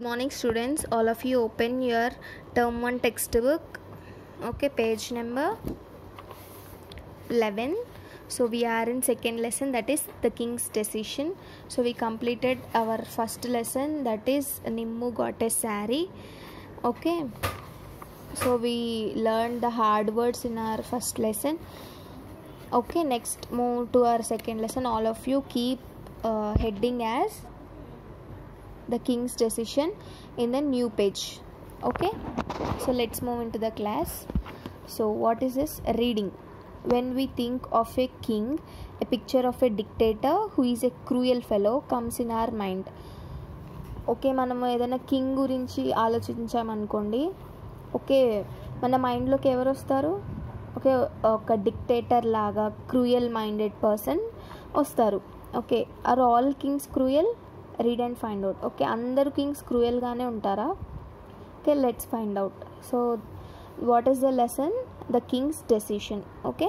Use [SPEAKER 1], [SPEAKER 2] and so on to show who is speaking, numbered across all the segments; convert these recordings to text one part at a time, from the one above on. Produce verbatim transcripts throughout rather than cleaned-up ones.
[SPEAKER 1] Good morning students, all of you open your term one textbook. Okay, page number eleven. So we are in second lesson, that is the king's decision. So we completed our first lesson, that is Nimmu got a saree. Okay, so we learned the hard words in our first lesson. Okay, next move to our second lesson. All of you keep uh, heading as the king's decision in the new page. Okay, so let's move into the class. So what is this? Reading. When we think of a king, a picture of a dictator who is a cruel fellow comes in our mind. Okay, మనము ఏదైనా king గురించి ఆలోచించామనుకోండి, okay, మన మైండ్లోకి ఎవరు వస్తారు? Okay, ఒక dictator లాగా cruel minded person వస్తారు. Okay, are all kings cruel? Read and find out. Okay, అందరు కింగ్స్ క్రూయల్గానే ఉంటారా? Okay, let's find out. So what is the lesson? The king's decision. Okay,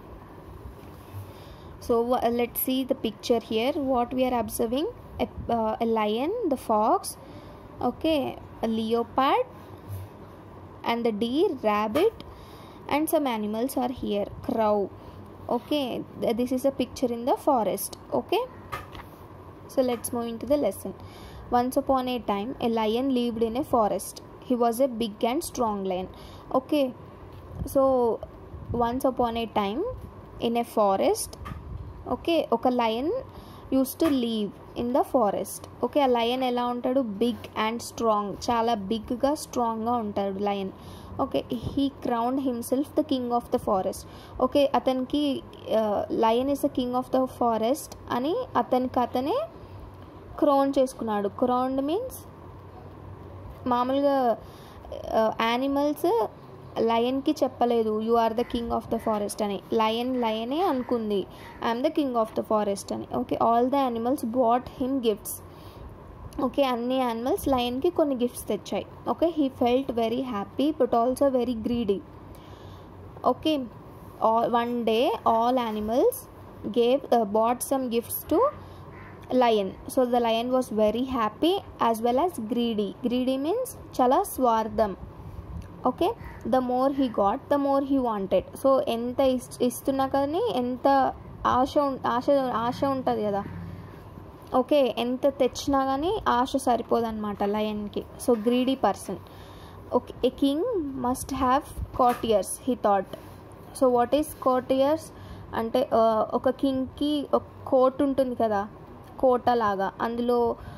[SPEAKER 1] so uh, let's see the picture here. What we are observing, a, uh, a lion, the fox, okay, a leopard and the deer, rabbit, and some animals are here, crow. Okay, this is a picture in the forest. Okay, so let's move into the lesson. Once upon a time a lion lived in a forest. He was a big and strong lion. Okay, so once upon a time in a forest, okay, ఒక lion use to live in the forest. Okay, ఆ lion ఎలా ఉంటాడు? Big and strong, చాలా బిగ్గా స్ట్రాంగ్గా ఉంటాడు lion. Okay, he crowned himself the king of the forest. Okay, అతనికి lion is the king of the forest అని అతనికి అతనే క్రౌన్ చేసుకున్నాడు. క్రౌన్డ్ మీన్స్ మామూలుగా యానిమల్స్ లయన్కి చెప్పలేదు you are the king of the forest అని. లయన్ లయనే అనుకుంది I'm the king of the forest అని. Okay, all the animals bought him gifts. Okay, అన్ని యానిమల్స్ లయన్కి కొన్ని గిఫ్ట్స్ తెచ్చాయి. Okay, he felt very happy but also very greedy. Okay, one day all animals gave bought some gifts to lion. So the lion was very happy as well as greedy. Greedy means చాలా స్వార్థం. Okay, the more he got the more he wanted. So ఎంత ఇస్తున్నా కానీ ఎంత ఆశ ఆశ ఆశ ఉంటుంది కదా. Okay, ఎంత తెచ్చినా కానీ ఆశ సరిపోదన్నమాట లయన్కి. So greedy person. Okay, a king must have courtiers he thought. So what is courtiers అంటే ఒక కింగ్కి ఒక కోట్ ఉంటుంది కదా, కోట లాగా. అందులో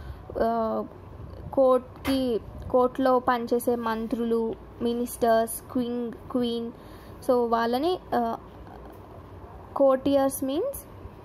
[SPEAKER 1] కోర్ట్కి కోర్ట్లో పనిచేసే మంత్రులు, మినిస్టర్స్, క్వీన్ క్వీన్ సో వాళ్ళని కోర్టియర్స్ మీన్స్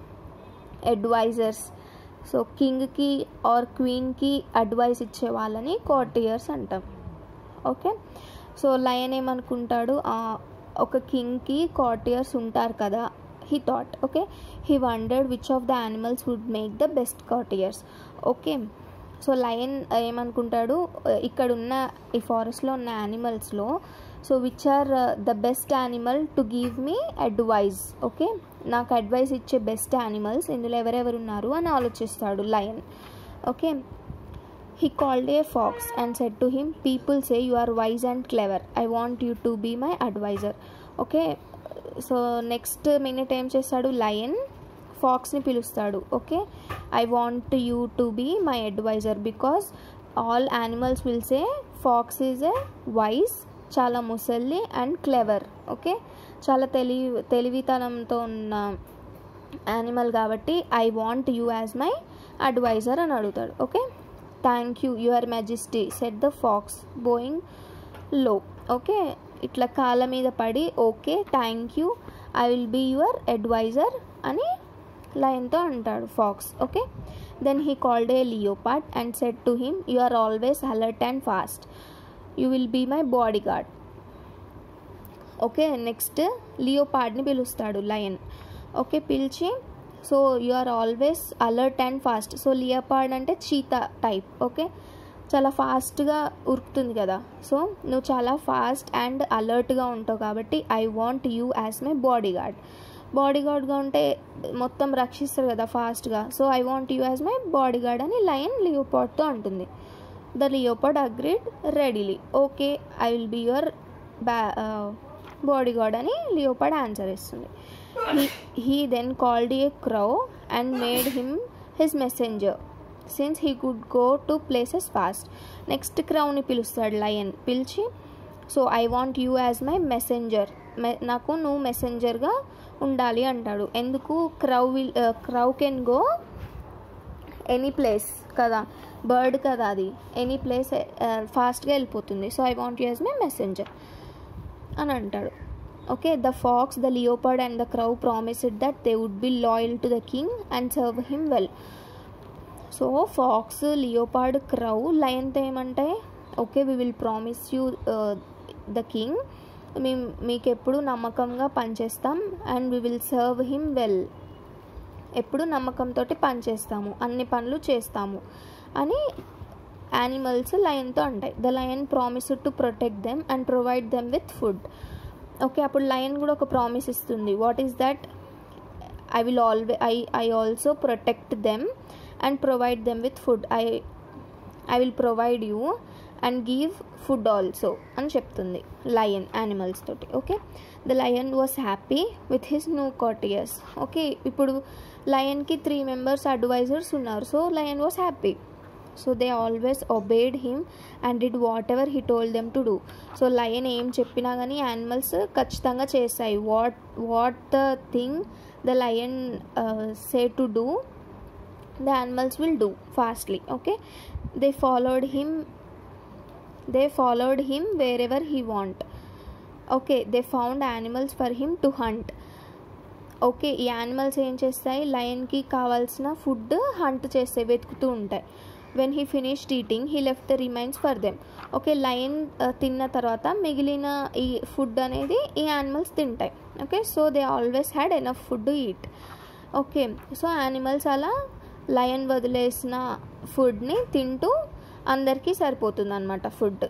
[SPEAKER 1] అడ్వైజర్స్. సో కింగ్కి ఆర్ క్వీన్కి అడ్వైస్ ఇచ్చే వాళ్ళని కోర్టియర్స్ అంటాం. ఓకే, సో లయన్ ఏమనుకుంటాడు, ఒక కింగ్కి కోర్టియర్స్ ఉంటారు కదా. He thought. Okay, he wondered which of the animals would make the best courtiers. Okay, so lion ఏమనుకుంటాడు, ఇక్కడ ఉన్న ఈ ఫారెస్ట్లో ఉన్న యానిమల్స్లో so which are the best animal to give me advise. Okay, నాకు అడ్వైస్ ఇచ్చే బెస్ట్ యానిమల్స్ ఇందులో ఎవరెవరు ఉన్నారు అని ఆలోచిస్తాడు lion. Okay, he called a fox and said to him, people say you are wise and clever, I want you to be my adviser. Okay, so next minute ఏం చేస్తాడు, lion ఫాక్స్ని పిలుస్తాడు. Okay, I want you to be my adviser because all animals will say fox is a wise, చాలా ముసలి, and clever. Okay, చాలా తెలివి తెలివితనంతో ఉన్న animal కాబట్టి I want you as my adviser అని అడుగుతాడు. Okay, thank you your majesty said the fox bowing low. Okay, ఇట్లా కాళ్ళ మీద పడి okay thank you I will be your adviser అని లయన్తో అంటాడు fox. Okay, then he called a leopard and said to him, you are always alert and fast, you will be my bodyguard. Okay, next లియోపార్డ్ని పిలుస్తాడు lion. Okay, పిలిచి so you are always alert and fast. So leopard అంటే చీతా type. Okay, చాలా ఫాస్ట్గా ఉరుకుతుంది కదా. So నువ్వు చాలా ఫాస్ట్ అండ్ అలర్ట్గా ఉంటావు కాబట్టి I want you as my bodyguard. బాడీ గార్డ్గా ఉంటే మొత్తం రక్షిస్తారు కదా ఫాస్ట్గా. So I want you as my bodyguard అని లయన్ లియోపార్డ్తో అంటుంది. The leopard agreed readily. Okay, I will be your ba- uh, bodyguard అని leopard ఆన్సర్ ఇస్తుంది. he, he then called a crow and made him his messenger since he could go to places fast. Next క్రౌని పిలుస్తాడు lion. పిలిచి so I want you as my messenger, నాకు నువ్వు మెసెంజర్గా ఉండాలి అంటాడు. ఎందుకు? Crow will crow can go any place కదా, బర్డ్ కదా అది, ఎనీ ప్లేస్ ఫాస్ట్గా వెళ్ళిపోతుంది. So I want you as my messenger అని అంటాడు. Okay, the fox, the leopard and the crow promised that they would be loyal to the king and serve him well. So fox, leopard, క్రౌ లయన్తో ఏమంటే okay we will promise you the king, మేము మీకు ఎప్పుడు నమ్మకంగా పనిచేస్తాం, and we will serve him well, ఎప్పుడు నమ్మకంతో పనిచేస్తాము, అన్ని పనులు చేస్తాము అని యానిమల్స్ లయన్తో అంటాయి. The lion promised to protect them and provide them with food. Okay, అప్పుడు లయన్ కూడా ఒక ప్రామిస్ ఇస్తుంది. What is that? I will always I I also protect them and provide them with food. I I will provide you and give food also అని చెప్తుంది lion animals తోటి. Okay, the lion was happy with his new courtiers. Okay, ఇప్పుడు లయన్కి three members advisers ఉన్నారు. So lion was happy. So they always obeyed him and did whatever he told them to do. So lion ఏం చెప్పినా కానీ animals ఖచ్చితంగా చేస్తాయి. What what the thing the lion say to do, the animals will do fastly. Okay, they followed him they followed him wherever he want. Okay, they found animals for him to hunt. Okay, ఈ animals ఏం చేస్తాయి? లయన్కి కావాల్సిన food hunt చేస్తాయి, వెతుకుతూ ఉంటాయి. When he finished eating he left the remains for them. Okay, lion తిన్న తర్వాత మిగిలిన ఈ ఫుడ్ అనేది ఈ యానిమల్స్ తింటాయి. Okay, so they always had enough food to eat. Okay, so animals అలా లయన్ వదిలేసిన ఫుడ్ని తింటూ అందరికీ సరిపోతుంది అన్నమాట food.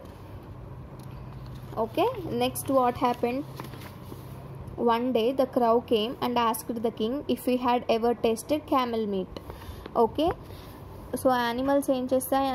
[SPEAKER 1] Okay, next what happened? One day the crow came and asked the king if he had ever tasted camel meat. Okay, so animals ఏం చేస్తాయి?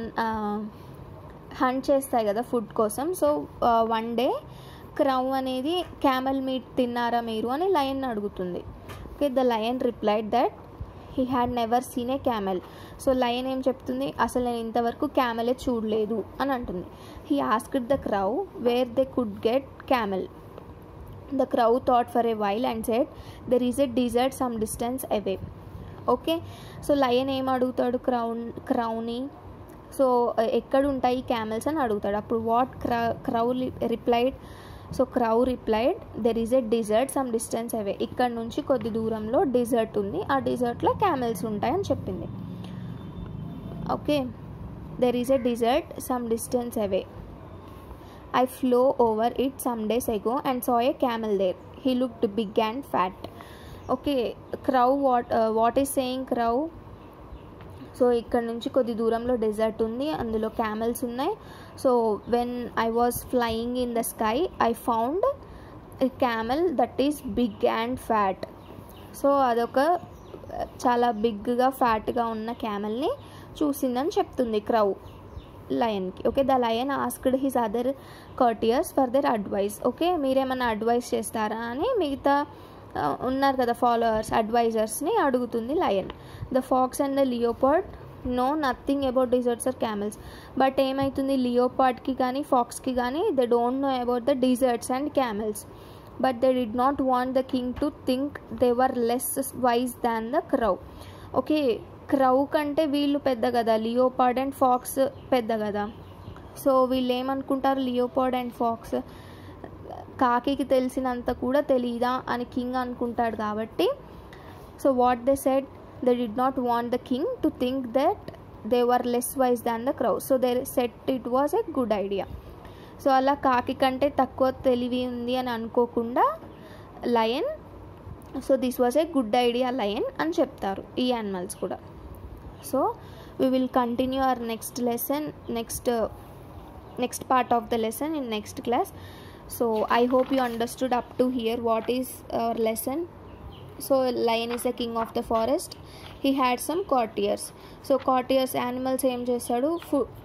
[SPEAKER 1] Hunt చేస్తాయి కదా ఫుడ్ కోసం. సో వన్ డే క్రౌ అనేది క్యామెల్ మీట్ తిన్నారా మీరు అని lion అడుగుతుంది. Okay, the lion replied that he had never seen a camel. So lion ఏం చెప్తుంది? అసలు నేను ఇంతవరకు క్యామెలే చూడలేదు అని అంటుంది. He asked the crow where they could get camel. The crow thought for a while and said there is a desert some distance away. Okay, so lion ఏం అడుగుతాడు క్రౌన్ క్రౌని? సో ఎక్కడ ఉంటాయి క్యామెల్స్ అని అడుగుతాడు. అప్పుడు what crow crow replied so crow replied there is a desert some distance away. ఇక్కడ నుంచి కొద్ది దూరంలో డిజర్ట్ ఉంది, ఆ డిజర్ట్లో క్యామెల్స్ ఉంటాయని చెప్పింది. Okay, there is a desert some distance away. I flew over it some days ago and saw a camel there. He looked big and fat. Okay, crow what uh, what is saying crow? So ఇక్కడ నుంచి కొద్ది దూరంలో desert ఉంది, అందులో camels ఉన్నాయి. So when I was flying in the sky I found a camel that is big and fat. So అదొక చాలా బిగ్గా ఫ్యాట్గా ఉన్న క్యామెల్ని చూసిందని చెప్తుంది క్రౌ లయన్కి. Okay, the lion asked his other courtiers for their advice. Okay, మీరేమైనా అడ్వైస్ చేస్తారా అని మిగతా ఉన్నారు కదా ఫాలోవర్స్, అడ్వైజర్స్ని అడుగుతుంది lion. The fox and the leopard no nothing about deserts or camels. But ఏమవుతుంది, లియోపార్డ్కి కానీ ఫాక్స్కి కానీ they don't know about the deserts and camels. But they did not want the king to think they were less wise than the crow. Okay, crow కంటే వీళ్ళు పెద్ద కదా, leopard and pox పెద్ద కదా. సో వీళ్ళు ఏమనుకుంటారు, లియోపార్డ్ అండ్ ఫాక్స్ కాకికి తెలిసినంత కూడా తెలీదా అని కింగ్ అనుకుంటాడు కాబట్టి. So what they said, they did not want the king to think that they were less wise than the crow. So they said it was a good idea. So అలా కాకి కంటే తక్కువ తెలివి ఉంది అని అనుకోకుండా lion, so this was a good idea lion అని చెప్తారు ఈ యానిమల్స్ కూడా. So we will continue our next lesson, next uh, next part of the lesson in next class. So I hope you understood up to here what is our lesson. So lion is the king of the forest. He had some courtiers. So courtiers animals em chestadu,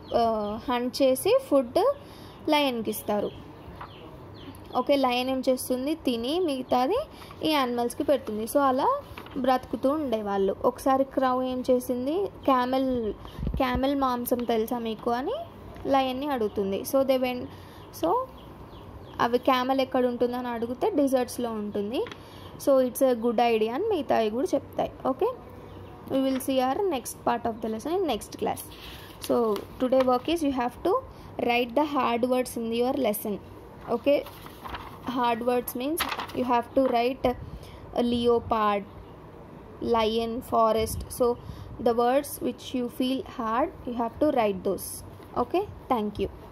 [SPEAKER 1] hunt చేసి food లయన్కి ఇస్తారు. Okay, lion ఏం చేస్తుంది, తిని మిగతాది ఈ యానిమల్స్కి పెడుతుంది. So అలా బ్రతుకుతూ ఉండేవాళ్ళు. ఒకసారి క్రౌ ఏం చేసింది, క్యామెల్ క్యామెల్ మాంసం తెలుసా మీకు అని లయన్ని అడుగుతుంది. సో దే వెన్ సో అవి క్యామెల్ ఎక్కడ ఉంటుందని అడిగితే డిజర్ట్స్లో ఉంటుంది. So it's a good idea అని మిగతావి కూడా చెప్తాయి. Okay, we will see our next part of the lesson in next class. So today work is you have to write the hard words in your lesson. Okay, hard words means you have to write a leopard, lion, forest. So the words which you feel hard, you have to write those. Okay, thank you.